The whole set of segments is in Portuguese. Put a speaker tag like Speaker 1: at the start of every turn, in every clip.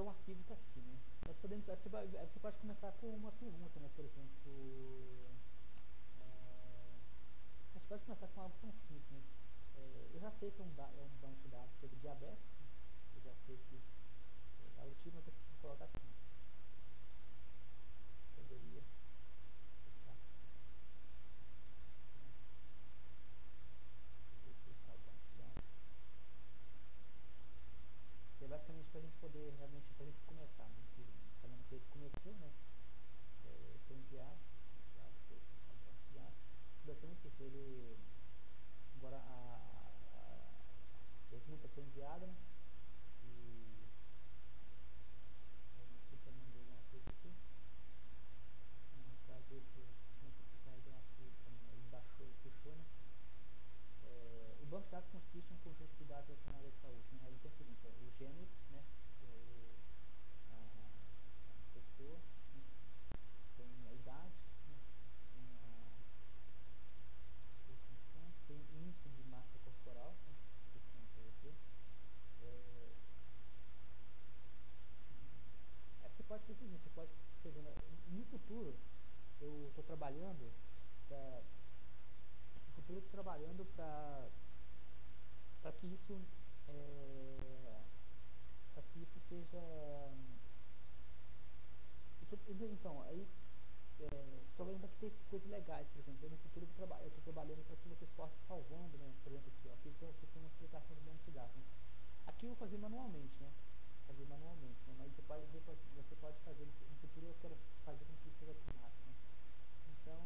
Speaker 1: Então o arquivo está aqui, né? Nós podemos, você pode começar com uma pergunta, né? Por exemplo, a gente pode começar com algo tão simples, né? Eu já sei que é um banco de dados sobre diabetes, né? Eu já sei que é algo tipo, mas eu vou colocar assim. Poderia explicar, né? Vou explicar o banco de dados. Que é basicamente para a gente poder realmente, para a gente começar, né? Falando que ele começou, né? Foi enviado, foi explicar o banco de dados. Basicamente isso, ele agora a pergunta foi enviada, né? E eu já mandei alguma coisa aqui para ver se comecei a carregar um arquivo também. Ele baixou, ele puxou, né? O banco de dados consiste em um conjunto de dados relacionados à saúde, né? Ele tem o seguinte, o gênero, né? Que é a pessoa, né? Tem a idade, né? Tem tem índice de massa corporal, né? Que eu falei para você. Você pode fazer o seguinte, você pode, por exemplo, no futuro eu estou trabalhando para que isso para que isso seja então aí trabalhando para que ter coisas legais, por exemplo, no futuro eu estou trabalhando para que vocês possam ir salvando, né? Por exemplo, aqui, ó, aqui tem uma explicação do banco de dados, né? Aqui eu vou fazer manualmente, né? Mas você pode dizer, você pode fazer no futuro, eu quero fazer com que isso seja automático, né? Então,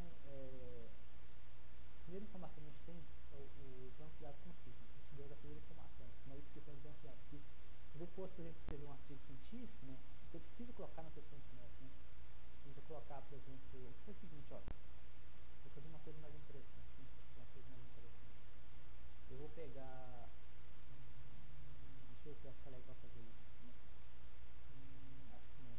Speaker 1: a primeira informação que a gente tem é o banco de dados consiste. A gente deu a primeira informação, uma descrição do banco de dados. Que, se você fosse, por exemplo, escrever um artigo científico, né? Você precisa colocar na seção de notas, né? Precisa colocar, por exemplo, foi o seguinte, ó. Vou fazer uma coisa mais interessante, né? Eu vou pegar. Deixa eu ver se vai ficar legal fazer isso, né? Acho que não.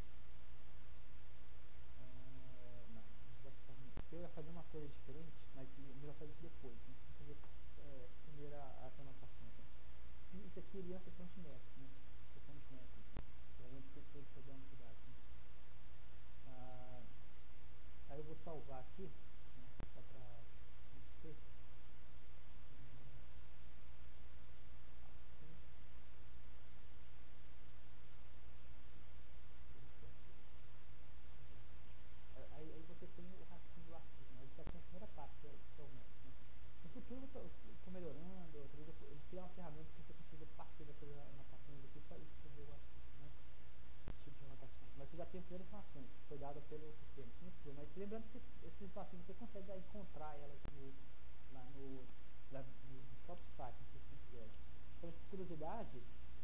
Speaker 1: Não, vai ficar ruim. Eu ia fazer uma coisa diferente, mas é melhor fazer isso depois, né? Vou fazer primeiro as anotações, né? Isso aqui iria na seção de métodos, né? Seção de métodos, né? Que é onde você escreve seu banco de dados, né? Aí eu vou salvar aqui, né? Só para ter. Aí você tem o rascunho do artigo, né? Você já tem a primeira parte, que é o método, né? No futuro eu estou melhorando, talvez eu criar uma ferramenta que você consiga partir dessas anotações aqui para escrever o artigo, né? Esse tipo de anotações. Mas você já tem a primeira informação, que foi dada pelo sistema. Você não precisa, mas lembrando que essas informações você consegue encontrar elas lá no próprio site, se você quiser. Então, por curiosidade,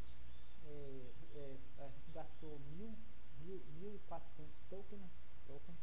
Speaker 1: a gente gastou 1.400 token.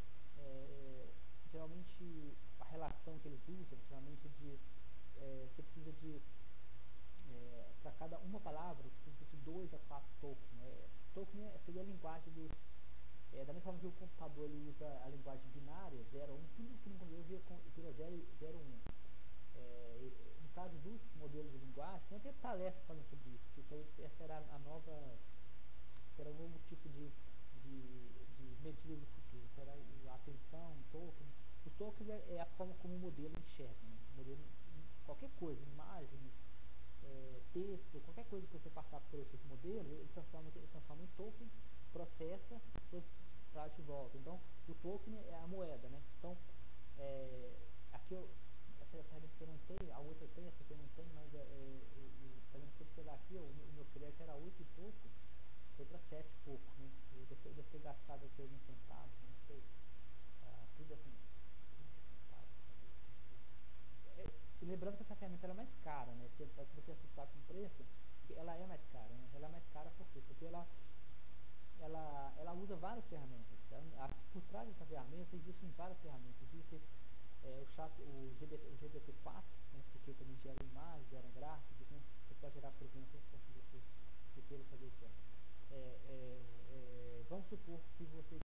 Speaker 1: Geralmente a relação que eles usam, geralmente você precisa de para cada uma palavra você precisa de 2 a 4 tokens, né? Token seria a linguagem dos da mesma forma que o computador ele usa a linguagem binária 0, 1, tudo que no computador vira 0, 0, 1. No caso dos modelos de linguagem, tem até tarefa falando sobre isso, que então essa será será um novo tipo de medida do futuro, será a atenção, token. Os tokens é a forma como o modelo enxerga, né? O modelo, qualquer coisa, imagens, texto, qualquer coisa que você passar por esses modelos, ele transforma em token, processa, depois traz de volta. Então, o token é a moeda, né? Então, aqui essa ferramenta que eu não tenho, a outra tem, essa aqui eu não tenho, mas tá vendo, se você observar aqui, o meu crédito era 8 e pouco, foi para 7 e pouco, né? Eu devo ter gastado aqui alguns centavos, não sei, 30 centavos, talvez, não sei. E lembrando que essa ferramenta ela é mais cara, né? Se você assustar com o preço, ela é mais cara, né? Ela é mais cara por quê? Porque ela usa várias ferramentas. Por trás dessa ferramenta existem várias ferramentas. Existe o GPT-4, né, porque também gera imagens, gera gráficos, né? Você pode gerar, por exemplo, para que você queira fazer aqui. Vamos supor que você